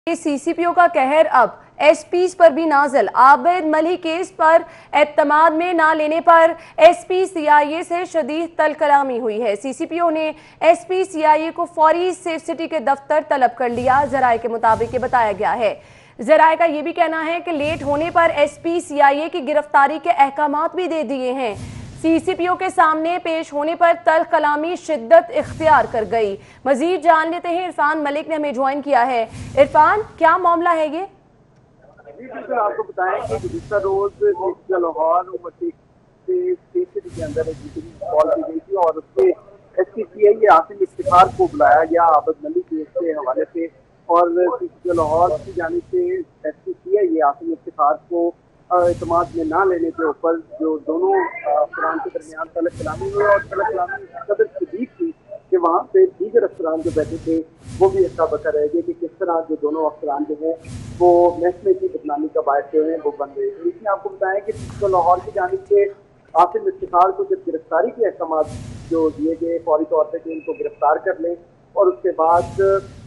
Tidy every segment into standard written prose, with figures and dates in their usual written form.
CCPO का कहर अब एसपीज पर भी नाजिल। आबिद मलिक केस पर एतमाद में ना लेने पर एसपी सीआईए से शदीद तलकलामी हुई है। सीसीपीओ ने एसपी सीआईए को फौरी सेफ सिटी के दफ्तर तलब कर लिया। जराये के मुताबिक ये बताया गया है। जराये का यह भी कहना है कि लेट होने पर एसपी सीआईए की गिरफ्तारी के अहकामात भी दे दिए हैं। सीसीपीओ के सामने पेश होने पर तल्ख कलामी शिद्दत इख्तियार कर गई। मजीद जान लेते हैं, इरफान मलिक ने हमें ज्वाइन किया है। इरफान, क्या मामला है ये? बिल्कुल, आपको बताएं कि गुज़िश्ता रोज लाहौर के अंदर एक मीटिंग कॉल की गई थी और उसमें एसपीसीआई आसिम इफ्तिखार को बुलाया गया आबिद मलिक केस के हवाले से। और लाहौर की जानिब से एसपीसीआई आसिम इफ्तिखार को एतमाद में ना लेने के ऊपर जो दोनों अफसरान के दरमियान तलब कलामी हुई और तलब कलामी कदर शदीद थी कि वहाँ पे दीगर अफसरान जो बैठे थे वो भी ऐसा बता रहे थे कि किस तरह जो दोनों अफसरान जो है वो महकमे की बदनामी का बायस जो है वो बन रहे थे। इसमें आपको बताएं कि लाहौर की जानिब से आसिम इफ्तिखार को जब गिरफ्तारी के अहकाम जो दिए गए फौरी तौर पर कि इनको गिरफ्तार कर लें और उसके बाद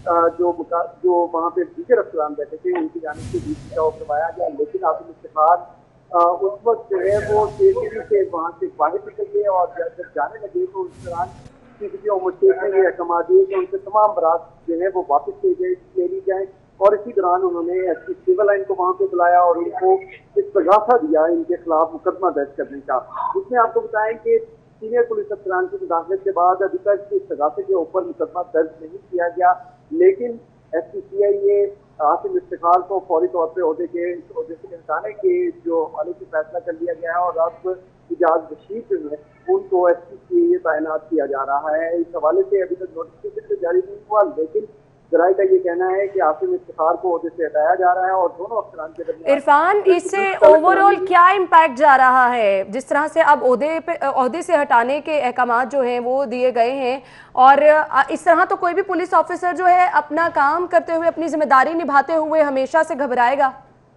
जो वहाँ पे दीगर अफसरान बैठे थे उनकी जानिब से बीच बचाव करवाया गया। लेकिन आसिम इफ्तिखार उस वक्त जो है वो सीसीपी से वहाँ से बाहर निकल गए और जब जाने लगे तो उस दौरान सीसीपी और मुश्किल ने ये अहकाम दिए कि उनसे तमाम बरात जो है वो वापस ले ली जाए। और इसी दौरान उन्होंने एसपी सिविल लाइन को वहाँ पे बुलाया और उनको इस्तगासा दिया इनके खिलाफ मुकदमा दर्ज करने का। उसमें आपको बताएं कि सीनियर पुलिस अफसरान की मुदाखलत के बाद अभी तक इस्तगासे के ऊपर मुकदमा दर्ज नहीं किया गया। लेकिन एसपीसीआई ने आसिम इफ्तिखार को फौरी तौर पर ओहदे से हटाने के जो हवाले से फैसला कर लिया गया है और अब इजाज बशीर जो है उनको एसपीसीआई तैनात किया जा रहा है। इस हवाले से अभी तक नोटिफिकेशन जारी नहीं हुआ, लेकिन जराये का ये कहना है कि आसिम इफ्तिखार को ओहदे से हटाया जा रहा है और दोनों अफसरान के दरमियान। इरफान, इससे ओवरऑल क्या इम्पैक्ट जा रहा है? जिस तरह से अब ओहदे से हटाने के अहकामात जो हैं वो दिए गए हैं और इस तरह तो कोई भी पुलिस ऑफिसर जो है अपना काम करते हुए, अपनी जिम्मेदारी निभाते हुए हमेशा से घबराएगा।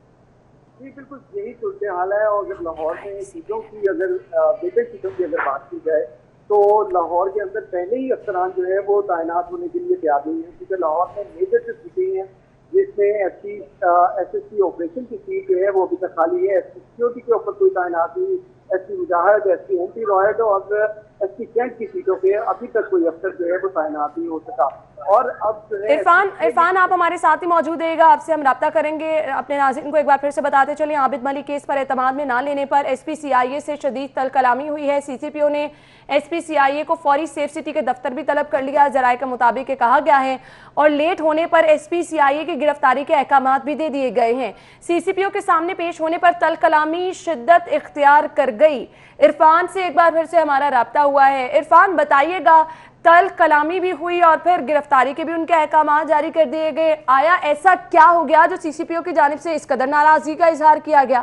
जी बिल्कुल, यही सूरत हाल है। और जब लाहौर में सीटों की अगर बेहतर सीटों की अगर बात की जाए तो लाहौर के अंदर पहले ही अफसरान जो है वो तैनात होने के लिए तैयार नहीं है, क्योंकि लाहौर में मेजर जो सीटें हैं जिसमें एसएससी ऑपरेशन की सीट जो है वो अभी तक खाली है। एसपी सिक्योरिटी के ऊपर कोई तैनात नहीं, SP Mujahid, SP anti riot और एसपी कैंट की सीटों पे अभी तक कोई अफसर जो है वो तैनात नहीं हो सका। और अब जो है इरफान आप हमारे साथ ही मौजूद रहेगा, आपसे हम राब्ता करेंगे। अपने नाज़रीन को एक बार फिर से बताते चलिए, आबिद मलिक केस पर एतमाद में ना लेने पर एसपी सीआईए से शदीद तलकलामी हुई है। सीसीपीओ ने एसपी सीआईए को फौरी सेफ सिटी के दफ्तर भी तलब कर लिया। जराये के मुताबिक कहा गया है और लेट होने पर एसपी सीआईए की गिरफ्तारी के अहकामात भी दे दिए गए हैं। सीसीपीओ के सामने पेश होने पर तलकलामी शिद्दत इख्तियार कर गई। इरफान से एक बार फिर से हमारा राब्ता हुआ है। इरफान, बताइएगा, तल्ख कलामी भी हुई और फिर गिरफ्तारी के भी उनके अहकाम जारी कर दिए गए। आया ऐसा क्या हो गया जो सीसीपीओ की जानिब से इस कदर नाराजगी का इजहार किया गया?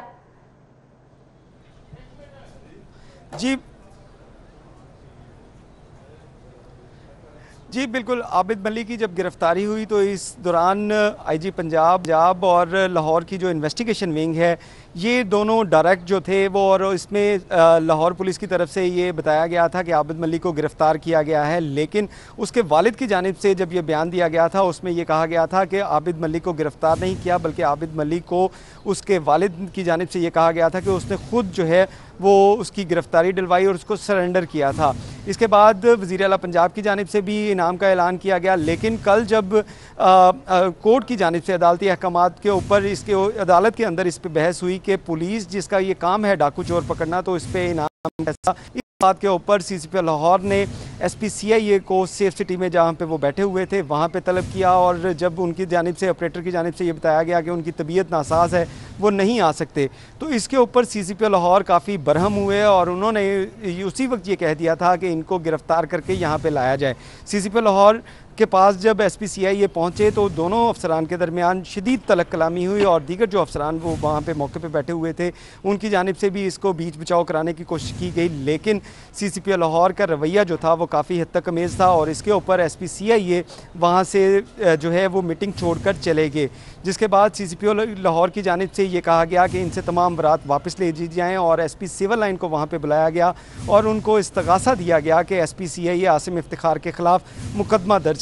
जी बिल्कुल, आबिद मलिक की जब गिरफ्तारी हुई तो इस दौरान आईजी पंजाब और लाहौर की जो इन्वेस्टिगेशन विंग है ये दोनों डायरेक्ट जो थे वो, और इसमें लाहौर पुलिस की तरफ से ये बताया गया था कि आबिद मलिक को गिरफ़्तार किया गया है। लेकिन उसके वालिद की जानिब से जब ये बयान दिया गया था उसमें ये कहा गया था कि आबिद मलिक को गिरफ़्तार नहीं किया, बल्कि आबिद मलिक को उसके वालिद की जानिब से ये कहा गया था कि उसने ख़ुद जो है वो उसकी गिरफ़्तारी दिलवाई और उसको सरेंडर किया था। इसके बाद वज़ीर आला पंजाब की जानिब से भी इनाम का ऐलान किया गया। लेकिन कल जब कोर्ट की जानिब से अदालती अहकामात के ऊपर इसके अदालत के अंदर इस पर बहस हुई कि पुलिस जिसका ये काम है डाकू चोर पकड़ना, तो इस पर इनाम कैसा, इस बात के ऊपर सीसीपी लाहौर ने एसपी सीआईए को सेफ सिटी में जहाँ पे वो बैठे हुए थे वहाँ पे तलब किया। और जब उनकी जानिब से, ऑपरेटर की जानिब से ये बताया गया कि उनकी तबीयत नासाज है, वो नहीं आ सकते, तो इसके ऊपर सीसीपी लाहौर काफ़ी बरहम हुए और उन्होंने उसी वक्त ये कह दिया था कि इनको गिरफ़्तार करके यहाँ पे लाया जाए। सीसीपी लाहौर के पास जब एसपी सीआईए पहुँचे तो दोनों अफसरान के दरमियान शदीद तलक कलामी हुई और दीगर जो अफसरान वो वहाँ पे मौके पे बैठे हुए थे उनकी जानिब से भी इसको बीच बचाव कराने की कोशिश की गई। लेकिन सीसीपी लाहौर का रवैया जो था वो काफ़ी हद तक अमेज़ था और इसके ऊपर एसपी सीआईए वहाँ से जो है वो मीटिंग छोड़कर चले गए, जिसके बाद सीसीपी लाहौर की जानिब से ये कहा गया कि इनसे तमाम बरात वापस ले दी जाएँ और एसपी सिविल लाइन को वहाँ पर बुलाया गया और उनको इस्तगासा दिया गया कि एसपी सीआईए आसिम इफ्तिखार के ख़िलाफ़ मुकदमा दर्ज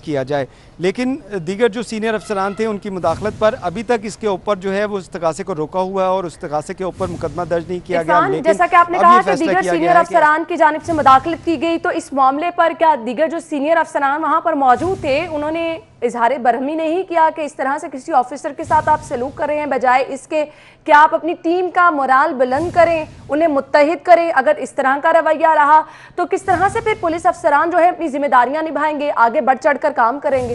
किया जाए। लेकिन दीगर जो सीनियर अफसरान थे उनकी मुदाखलत पर अभी तक इसके ऊपर जो है वो इस तकासे को रोका हुआ है और उस तकासे के ऊपर मुकदमा दर्ज नहीं किया गया। लेकिन जैसा कि आपने कहा कि दीगर सीनियर अफसरान की जानिब से मुदाखलत की गई, तो इस मामले पर क्या दीगर जो सीनियर अफसरान वहां पर मौजूद थे उन्होंने इजहार बरहमी नहीं किया कि इस तरह से किसी ऑफिसर के साथ आप सलूक कर रहे हैं, बजाय इसके कि आप अपनी टीम का मोराल बुलंद करें, उन्हें मुत्तहिद करें? अगर इस तरह का रवैया रहा तो किस तरह से फिर पुलिस अफसरान जो है अपनी जिम्मेदारियां निभाएंगे, आगे बढ़ चढ़ कर काम करेंगे?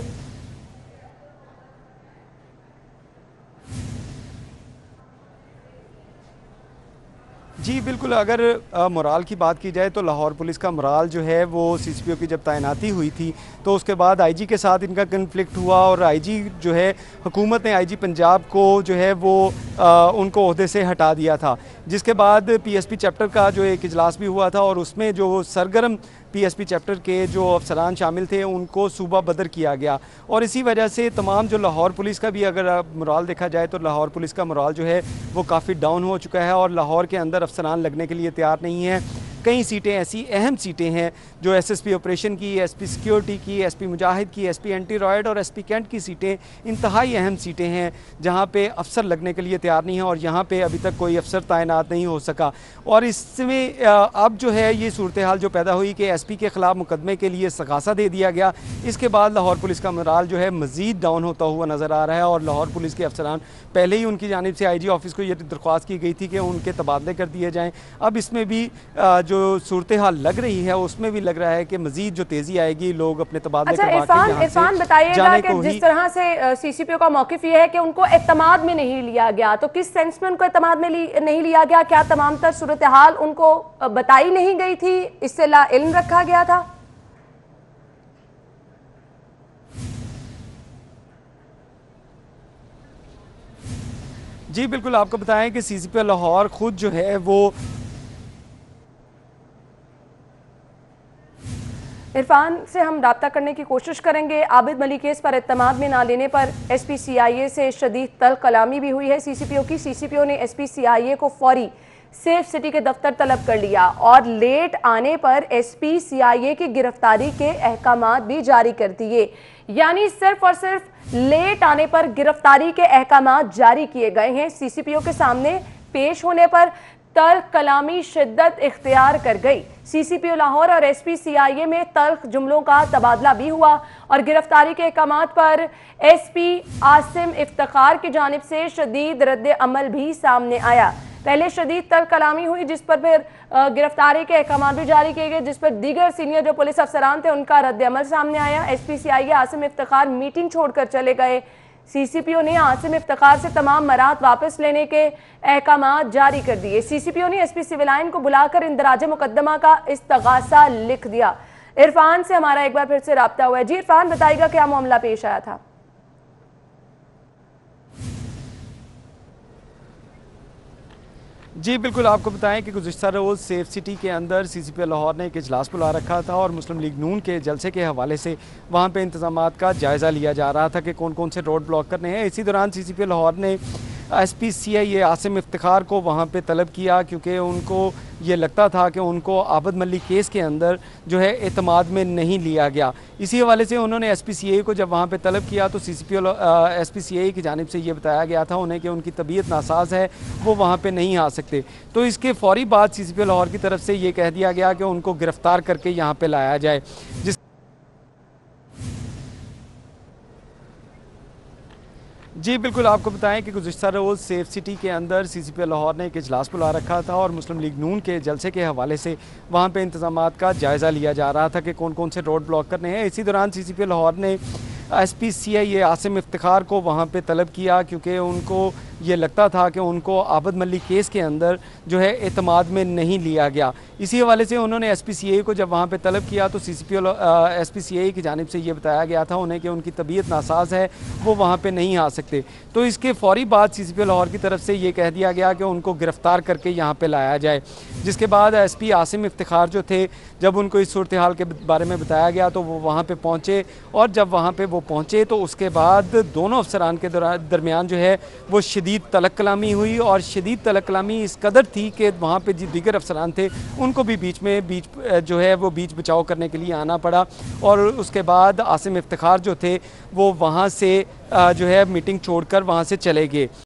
जी बिल्कुल, अगर मोराल की बात की जाए तो लाहौर पुलिस का मोराल जो है वो सीसीपीओ की जब तैनाती हुई थी तो उसके बाद आईजी के साथ इनका कन्फ्लिक्ट हुआ और आईजी जो है हुकूमत ने आईजी पंजाब को जो है वो उनको ओहदे से हटा दिया था, जिसके बाद पीएसपी चैप्टर का जो एक इजलास भी हुआ था और उसमें जो सरगर्म पीएसपी चैप्टर के जो अफसरान शामिल थे उनको सूबा बदर किया गया। और इसी वजह से तमाम जो लाहौर पुलिस का भी अगर मोराल देखा जाए तो लाहौर पुलिस का मोराल जो है वो काफ़ी डाउन हो चुका है और लाहौर के अंदर अफसरान लगने के लिए तैयार नहीं है। कई सीटें ऐसी अहम सीटें हैं जो एसएसपी ऑपरेशन की, एसपी सिक्योरिटी की, एसपी मुजाहिद की, एसपी एंटी रॉयड और एसपी कैंट की सीटें इंतहाई अहम सीटें हैं जहां पे अफसर लगने के लिए तैयार नहीं है और यहां पे अभी तक कोई अफसर तैनात नहीं हो सका। और इसमें अब जो है ये सूरत हाल जो पैदा हुई कि एसपी के ख़िलाफ़ मुकदमे के लिए सगासा दे दिया गया, इसके बाद लाहौर पुलिस का मोराल जो है मज़ीद डाउन होता हुआ नज़र आ रहा है और लाहौर पुलिस के अफसरान पहले ही उनकी जानिब से आईजी ऑफिस को ये दरख्वास्त की गई थी कि उनके तबादले कर दिए जाएँ। अब इसमें भी जो सूरत हाल लग रही है उसमें भी लग रहा है कि मजीद जो तेजी आएगी, लोग अपने तबादले इरफान बताइएगा कि जिस तरह से सीसीपीओ का मौकिफ ये है कि उनको एतमाद में नहीं लिया गया, तो किस सेंस में उनको एतमाद में नहीं लिया गया? क्या तमाम तर सूरत हाल उनको बताई नहीं गई थी, इससे ला इल्म रखा गया था? जी बिल्कुल, आपको बताएं कि सीसीपीओ लाहौर खुद जो है वो इरफान से हम रब्ता करने की कोशिश करेंगे। आबिद मलिक केस पर एतमाद में ना लेने पर एसपी सीआईए से शदीद तल्ख कलामी भी हुई है सीसीपीओ की। सीसीपीओ ने एसपी सीआईए को फौरी सेफ सिटी के दफ्तर तलब कर लिया और लेट आने पर एसपी सीआईए की गिरफ्तारी के अहकामात भी जारी कर दिए। यानी सिर्फ और सिर्फ लेट आने पर गिरफ्तारी के अहकामात जारी किए गए हैं। सीसीपीओ के सामने पेश होने पर तल्ख कलामी शिद्दत इख्तियार कर गई। सीसीपीओ लाहौर और एसपी सीआईए में तल्ख जुमलों का तबादला भी हुआ और गिरफ्तारी के अहकामात पर एसपी आसिम इफ्तिखार की जानिब से शदीद रद्द अमल भी सामने आया। पहले शदीद तल्ख कलामी हुई जिस पर फिर गिरफ्तारी के अहकामात भी जारी किए गए, जिस पर दीगर सीनियर जो पुलिस अफसरान थे उनका रद्द अमल सामने आया। SP CIA Asim Iftikhar meeting छोड़कर चले गए। सीसीपीओ ने आसिम इफ्तिखार से तमाम मराहत वापस लेने के अहकामात जारी कर दिए। सीसीपीओ ने एसपी सिविल लाइन को बुलाकर इंदराज मुकदमा का इस्तगासा लिख दिया। इरफान से हमारा एक बार फिर से रब्ता हुआ है। जी इरफान, बताइएगा क्या मामला पेश आया था? जी बिल्कुल, आपको बताएं कि गुज़िश्ता रोज़ सेफ सिटी के अंदर सीसीपीओ लाहौर ने एक इजलास बुला रखा था और मुस्लिम लीग नून के जलसे के हवाले से वहाँ पे इंतजामात का जायज़ा लिया जा रहा था कि कौन कौन से रोड ब्लॉक करने हैं। इसी दौरान सीसीपीओ लाहौर ने एसपी सीआईए आसिम इफ्तिखार को वहाँ पे तलब किया क्योंकि उनको ये लगता था कि उनको आबिद मलिक केस के अंदर जो है एतमाद में नहीं लिया गया। इसी हवाले से उन्होंने एसपी सीआईए को जब वहाँ पे तलब किया तो एसपी सीआईए की जानिब से ये बताया गया था उन्हें कि उनकी तबीयत नासाज है, वो वहाँ पे नहीं आ सकते। तो इसके फौरी बाद सीसीपीओ लाहौर की तरफ से ये कह दिया गया कि उनको गिरफ्तार करके यहाँ पर लाया जाए। जी बिल्कुल, आपको बताएं कि गुज़िश्ता रोज़ सेफ सिटी के अंदर सीसीपीओ लाहौर ने एक इजलास बुला रखा था और मुस्लिम लीग नून के जलसे के हवाले से वहाँ पे इंतजामात का जायज़ा लिया जा रहा था कि कौन कौन से रोड ब्लॉक करने हैं। इसी दौरान सीसीपीओ लाहौर ने एसपी सीआईए आसिम इफ्तिखार को वहाँ पे तलब किया क्योंकि उनको ये लगता था कि उनको आबिद मलिक केस के अंदर जो है एतमाद में नहीं लिया गया। इसी हवाले से उन्होंने एसपी सीआईए को जब वहाँ पे तलब किया तो एसपी सीआईए की जानिब से ये बताया गया था उन्हें कि उनकी तबीयत नासाज है, वो वहाँ पे नहीं आ सकते। तो इसके फौरी बाद सीसीपीओ लाहौर की तरफ से ये कह दिया गया कि उनको गिरफ्तार करके यहाँ पे लाया जाए। जिसके बाद एसपी आसिम इफ्तिखार जो थे, जब उनको इस सूरत हाल के बारे में बताया गया तो वो वहाँ पे पहुँचे और जब वहाँ पे वो पहुँचे तो उसके बाद दोनों अफसरान के दरमियान जो है वो शदीद तलक कलामी हुई और शदीद तलक कलामी इस कदर थी कि वहाँ पे जो दीगर अफसरान थे उनको भी बीच जो है वो बीच बचाव करने के लिए आना पड़ा। और उसके बाद आसिम इफ्तिखार जो थे वो वहाँ से जो है मीटिंग छोड़कर वहाँ से चले गए।